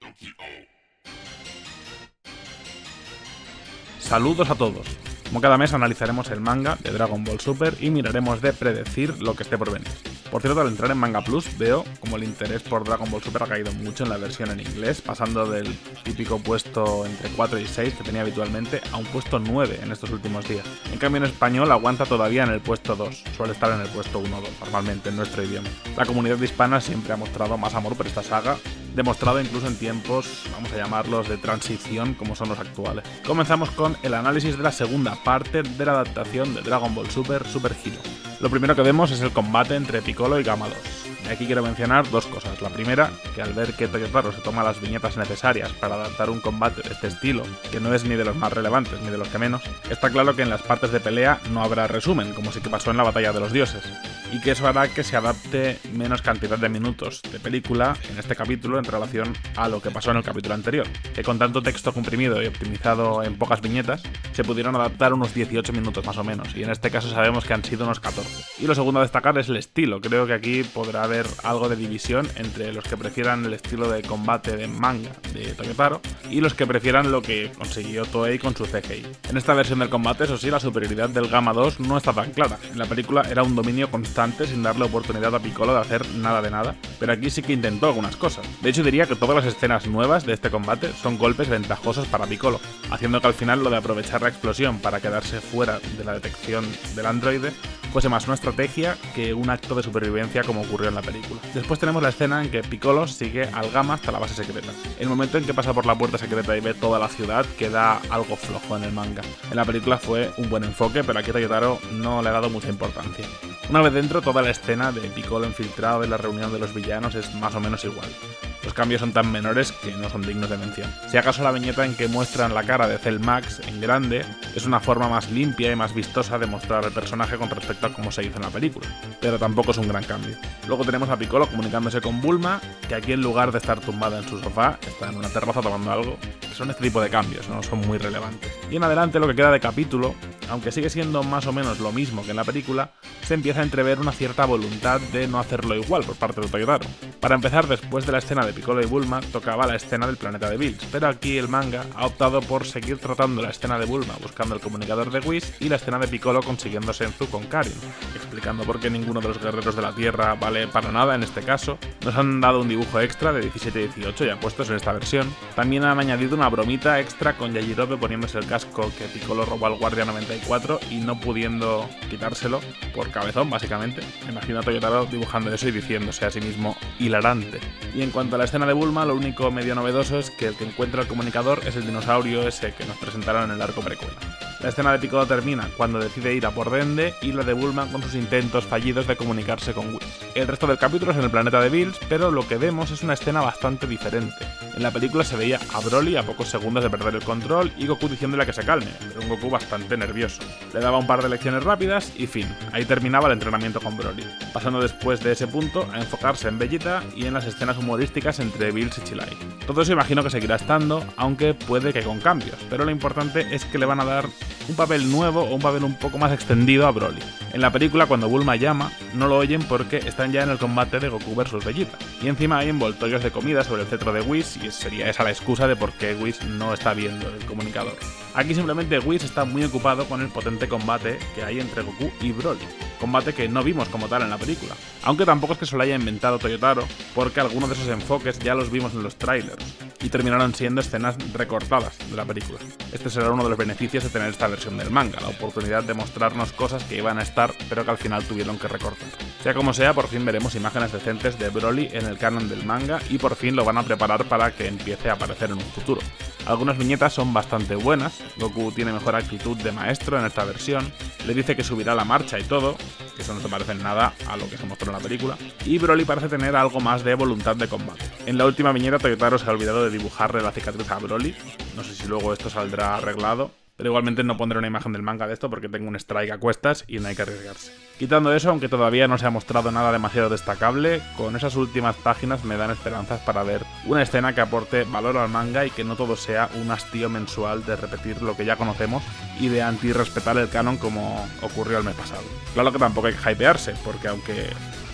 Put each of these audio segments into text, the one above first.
Saludos a todos. Como cada mes analizaremos el manga de Dragon Ball Super y miraremos de predecir lo que esté por venir. Por cierto, al entrar en Manga Plus veo como el interés por Dragon Ball Super ha caído mucho en la versión en inglés, pasando del típico puesto entre 4 y 6 que tenía habitualmente a un puesto 9 en estos últimos días. En cambio en español aguanta todavía en el puesto 2, suele estar en el puesto 1 o 2 normalmente en nuestro idioma. La comunidad hispana siempre ha mostrado más amor por esta saga, demostrado incluso en tiempos, vamos a llamarlos, de transición como son los actuales. Comenzamos con el análisis de la segunda parte de la adaptación de Dragon Ball Super Super Hero. Lo primero que vemos es el combate entre Piccolo y Gamma 2. Y aquí quiero mencionar dos cosas. La primera, que al ver que Toyotaro se toma las viñetas necesarias para adaptar un combate de este estilo, que no es ni de los más relevantes ni de los que menos, está claro que en las partes de pelea no habrá resumen, como sí que pasó en la Batalla de los Dioses, y que eso hará que se adapte menos cantidad de minutos de película en este capítulo en relación a lo que pasó en el capítulo anterior, que con tanto texto comprimido y optimizado en pocas viñetas, se pudieron adaptar unos 18 minutos más o menos, y en este caso sabemos que han sido unos 14. Y lo segundo a destacar es el estilo. Creo que aquí podrá haber algo de división entre los que prefieran el estilo de combate de manga de Toyotaro y los que prefieran lo que consiguió Toei con su CGI. En esta versión del combate, eso sí, la superioridad del Gamma 2 no está tan clara. En la película era un dominio constante sin darle oportunidad a Piccolo de hacer nada de nada, pero aquí sí que intentó algunas cosas. De hecho, diría que todas las escenas nuevas de este combate son golpes ventajosos para Piccolo, haciendo que al final lo de aprovechar la explosión para quedarse fuera de la detección del androide fuese más una estrategia que un acto de supervivencia como ocurrió en la película. Después tenemos la escena en que Piccolo sigue al Gamma hasta la base secreta. El momento en que pasa por la puerta secreta y ve toda la ciudad queda algo flojo en el manga. En la película fue un buen enfoque, pero aquí Toyotaro no le ha dado mucha importancia. Una vez dentro, toda la escena de Piccolo infiltrado en la reunión de los villanos es más o menos igual. Los cambios son tan menores que no son dignos de mención. Si acaso la viñeta en que muestran la cara de Cell Max en grande es una forma más limpia y más vistosa de mostrar al personaje con respecto a cómo se hizo en la película, pero tampoco es un gran cambio. Luego tenemos a Piccolo comunicándose con Bulma, que aquí en lugar de estar tumbada en su sofá, está en una terraza tomando algo. Son este tipo de cambios, no son muy relevantes. Y en adelante lo que queda de capítulo, aunque sigue siendo más o menos lo mismo que en la película, se empieza a entrever una cierta voluntad de no hacerlo igual por parte de Toyotaro. Para empezar, después de la escena de Piccolo y Bulma, tocaba la escena del planeta de Bills, pero aquí el manga ha optado por seguir tratando la escena de Bulma buscando el comunicador de Whis y la escena de Piccolo consiguiendo Senzu con Karin, explicando por qué ninguno de los guerreros de la Tierra vale para nada en este caso. Nos han dado un dibujo extra de 17 y 18 ya puestos en esta versión. También han añadido una bromita extra con Yajirobe poniéndose el casco que Piccolo robó al Guardia 94 y no pudiendo quitárselo por cabezón, básicamente. Me imagino a Toyotaro dibujando eso y diciéndose a sí mismo hilarante. Y en cuanto a la escena de Bulma, lo único medio novedoso es que el que encuentra el comunicador es el dinosaurio ese que nos presentaron en el arco precuela. La escena de Piccolo termina cuando decide ir a por Dende y la de Bulma con sus intentos fallidos de comunicarse con Whis. El resto del capítulo es en el planeta de Bills, pero lo que vemos es una escena bastante diferente. En la película se veía a Broly a pocos segundos de perder el control y Goku diciéndole que se calme, pero un Goku bastante nervioso. Le daba un par de lecciones rápidas y fin, ahí terminaba el entrenamiento con Broly, pasando después de ese punto a enfocarse en Vegeta y en las escenas humorísticas entre Bills y Chilai. Todo eso imagino que seguirá estando, aunque puede que con cambios, pero lo importante es que le van a dar un papel nuevo o un papel un poco más extendido a Broly. En la película, cuando Bulma llama, no lo oyen porque están ya en el combate de Goku vs Vegeta, y encima hay envoltorios de comida sobre el cetro de Whis y sería esa la excusa de por qué Whis no está viendo el comunicador. Aquí simplemente Whis está muy ocupado con el potente combate que hay entre Goku y Broly, combate que no vimos como tal en la película, aunque tampoco es que se lo haya inventado Toyotaro, porque algunos de esos enfoques ya los vimos en los trailers y terminaron siendo escenas recortadas de la película. Este será uno de los beneficios de tener esta versión del manga, la oportunidad de mostrarnos cosas que iban a estar pero que al final tuvieron que recortar. Sea como sea, por fin veremos imágenes decentes de Broly en el canon del manga y por fin lo van a preparar para que empiece a aparecer en un futuro. Algunas viñetas son bastante buenas, Goku tiene mejor actitud de maestro en esta versión, le dice que subirá la marcha y todo, que eso no se parece en nada a lo que se mostró en la película, y Broly parece tener algo más de voluntad de combate. En la última viñeta Toyotaro se ha olvidado de dibujarle la cicatriz a Broly, no sé si luego esto saldrá arreglado, pero igualmente no pondré una imagen del manga de esto porque tengo un strike a cuestas y no hay que arriesgarse. Quitando eso, aunque todavía no se ha mostrado nada demasiado destacable, con esas últimas páginas me dan esperanzas para ver una escena que aporte valor al manga y que no todo sea un hastío mensual de repetir lo que ya conocemos y de anti-respetar el canon como ocurrió el mes pasado. Claro que tampoco hay que hypearse, porque aunque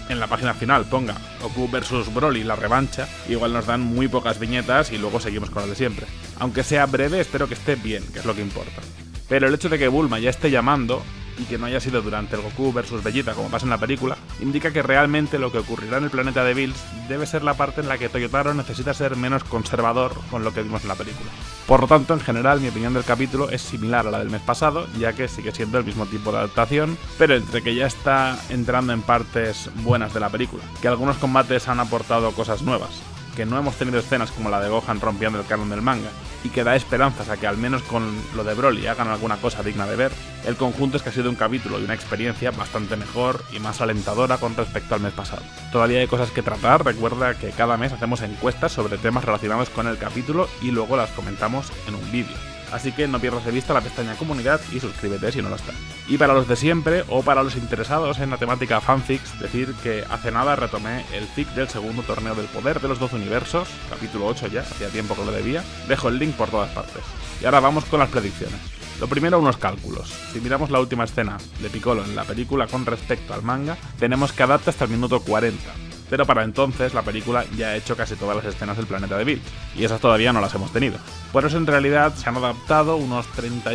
en la página final ponga Goku vs Broly la revancha, igual nos dan muy pocas viñetas y luego seguimos con lo de siempre. Aunque sea breve, espero que esté bien, que es lo que importa. Pero el hecho de que Bulma ya esté llamando y que no haya sido durante el Goku vs Vegeta como pasa en la película, indica que realmente lo que ocurrirá en el planeta de Bills debe ser la parte en la que Toyotaro necesita ser menos conservador con lo que vimos en la película. Por lo tanto, en general, mi opinión del capítulo es similar a la del mes pasado, ya que sigue siendo el mismo tipo de adaptación, pero entre que ya está entrando en partes buenas de la película, que algunos combates han aportado cosas nuevas, que no hemos tenido escenas como la de Gohan rompiendo el canon del manga, y que da esperanzas a que al menos con lo de Broly hagan alguna cosa digna de ver, el conjunto es que ha sido un capítulo y una experiencia bastante mejor y más alentadora con respecto al mes pasado. Todavía hay cosas que tratar, recuerda que cada mes hacemos encuestas sobre temas relacionados con el capítulo y luego las comentamos en un vídeo. Así que no pierdas de vista la pestaña comunidad y suscríbete si no lo está. Y para los de siempre, o para los interesados en la temática fanfics, decir que hace nada retomé el fic del segundo torneo del poder de los 12 universos, capítulo 8 ya, hacía tiempo que lo debía, dejo el link por todas partes. Y ahora vamos con las predicciones. Lo primero, unos cálculos. Si miramos la última escena de Piccolo en la película con respecto al manga, tenemos que adapta hasta el minuto 40. Pero para entonces la película ya ha hecho casi todas las escenas del planeta de Bills, y esas todavía no las hemos tenido. Por eso en realidad se han adaptado unos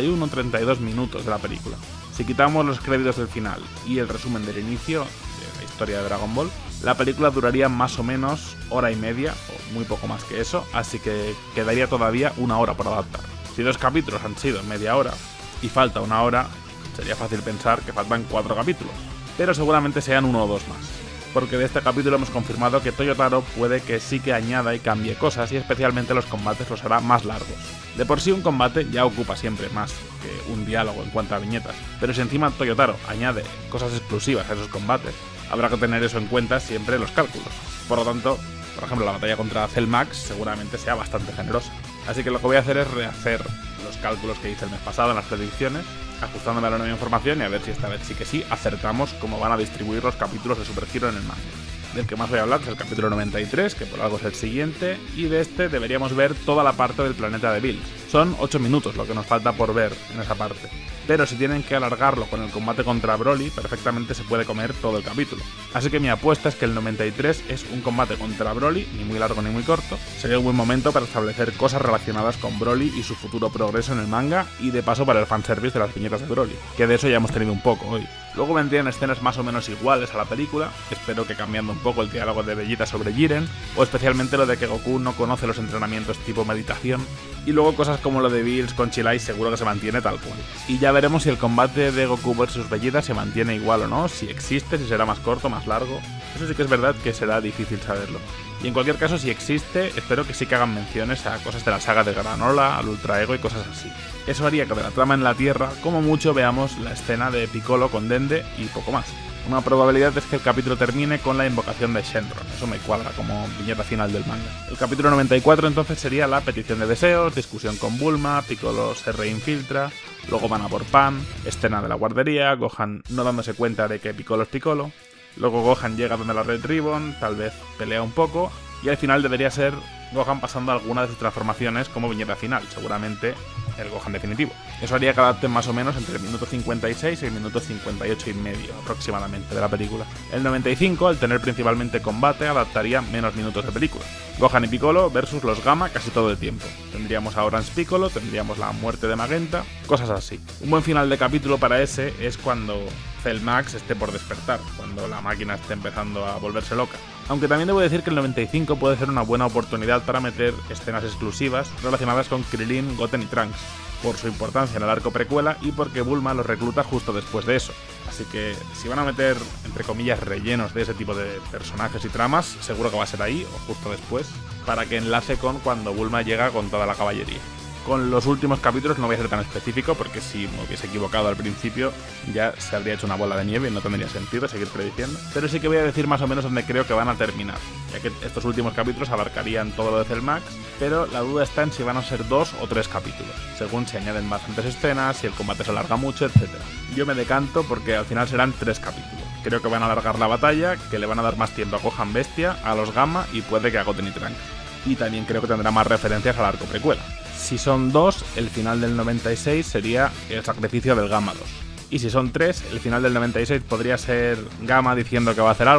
31-32 minutos de la película. Si quitamos los créditos del final y el resumen del inicio de la historia de Dragon Ball, la película duraría más o menos hora y media, o muy poco más que eso, así que quedaría todavía una hora por adaptar. Si 2 capítulos han sido media hora y falta una hora, sería fácil pensar que faltan 4 capítulos, pero seguramente sean 1 o 2 más. Porque de este capítulo hemos confirmado que Toyotaro puede que sí que añada y cambie cosas, y especialmente los combates los hará más largos. De por sí un combate ya ocupa siempre más que un diálogo en cuanto a viñetas, pero si encima Toyotaro añade cosas exclusivas a esos combates, habrá que tener eso en cuenta siempre en los cálculos. Por lo tanto, por ejemplo, la batalla contra Cell Max seguramente sea bastante generosa. Así que lo que voy a hacer es rehacer los cálculos que hice el mes pasado en las predicciones, ajustándome a la nueva información y a ver si esta vez sí que sí acertamos cómo van a distribuir los capítulos de Super Hero en el manga. Del que más voy a hablar es el capítulo 93, que por algo es el siguiente, y de este deberíamos ver toda la parte del planeta de Bills. Son 8 minutos lo que nos falta por ver en esa parte, pero si tienen que alargarlo con el combate contra Broly, perfectamente se puede comer todo el capítulo. Así que mi apuesta es que el 93 es un combate contra Broly, ni muy largo ni muy corto. Sería un buen momento para establecer cosas relacionadas con Broly y su futuro progreso en el manga, y de paso para el fanservice de las viñetas de Broly, que de eso ya hemos tenido un poco hoy. Luego vendrían escenas más o menos iguales a la película, espero que cambiando un poco el diálogo de Vegeta sobre Jiren, o especialmente lo de que Goku no conoce los entrenamientos tipo meditación, y luego cosas como lo de Bills con Chilai seguro que se mantiene tal cual. Y ya veremos si el combate de Goku vs Vegeta se mantiene igual o no, si existe, si será más corto, más largo. Eso sí que es verdad que será difícil saberlo. Y en cualquier caso, si existe, espero que sí que hagan menciones a cosas de la saga de Granola, al Ultra Ego y cosas así. Eso haría que de la trama en la Tierra, como mucho, veamos la escena de Piccolo con Dende y poco más. Una probabilidad es que el capítulo termine con la invocación de Shenron, eso me cuadra como viñeta final del manga. El capítulo 94 entonces sería la petición de deseos, discusión con Bulma, Piccolo se reinfiltra, luego van a por Pan, escena de la guardería, Gohan no dándose cuenta de que Piccolo es Piccolo, luego Gohan llega donde la Red Ribbon, tal vez pelea un poco, y al final debería ser Gohan pasando alguna de sus transformaciones como viñeta final, seguramente el Gohan definitivo. Eso haría que adapten más o menos entre el minuto 56 y el minuto 58 y medio aproximadamente de la película. El 95, al tener principalmente combate, adaptaría menos minutos de película. Gohan y Piccolo versus los Gamma casi todo el tiempo. Tendríamos a Orange Piccolo, tendríamos la muerte de Magenta, cosas así. Un buen final de capítulo para ese es cuando Cell Max esté por despertar, cuando la máquina esté empezando a volverse loca. Aunque también debo decir que el 95 puede ser una buena oportunidad para meter escenas exclusivas relacionadas con Krillin, Goten y Trunks, por su importancia en el arco precuela y porque Bulma los recluta justo después de eso. Así que si van a meter, entre comillas, rellenos de ese tipo de personajes y tramas, seguro que va a ser ahí o justo después, para que enlace con cuando Bulma llega con toda la caballería. Con los últimos capítulos no voy a ser tan específico porque si me hubiese equivocado al principio ya se habría hecho una bola de nieve y no tendría sentido seguir prediciendo. Pero sí que voy a decir más o menos dónde creo que van a terminar, ya que estos últimos capítulos abarcarían todo lo de Cell Max, pero la duda está en si van a ser 2 o 3 capítulos, según si añaden bastantes escenas, si el combate se alarga mucho, etc. Yo me decanto porque al final serán 3 capítulos. Creo que van a alargar la batalla, que le van a dar más tiempo a Gohan Bestia, a los Gamma y puede que a Goten y Trunks. Y también creo que tendrá más referencias al arco precuela. Si son 2, el final del 96 sería el sacrificio del Gamma 2. Y si son 3, el final del 96 podría ser Gamma diciendo que va a hacer algo,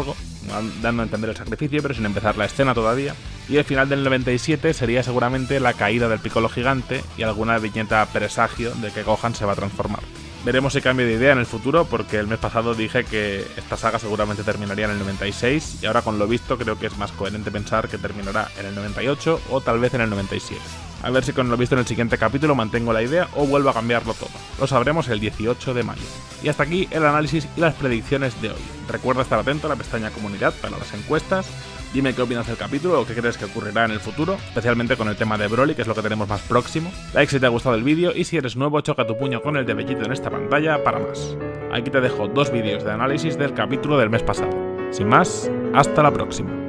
dando a entender el sacrificio, pero sin empezar la escena todavía. Y el final del 97 sería seguramente la caída del Piccolo gigante y alguna viñeta presagio de que Gohan se va a transformar. Veremos si cambio de idea en el futuro, porque el mes pasado dije que esta saga seguramente terminaría en el 96, y ahora con lo visto creo que es más coherente pensar que terminará en el 98 o tal vez en el 97. A ver si con lo visto en el siguiente capítulo mantengo la idea o vuelvo a cambiarlo todo. Lo sabremos el 18 de mayo. Y hasta aquí el análisis y las predicciones de hoy. Recuerda estar atento a la pestaña comunidad para las encuestas. Dime qué opinas del capítulo o qué crees que ocurrirá en el futuro, especialmente con el tema de Broly, que es lo que tenemos más próximo. Like si te ha gustado el vídeo y si eres nuevo, choca tu puño con el de Bellito en esta pantalla para más. Aquí te dejo 2 vídeos de análisis del capítulo del mes pasado. Sin más, hasta la próxima.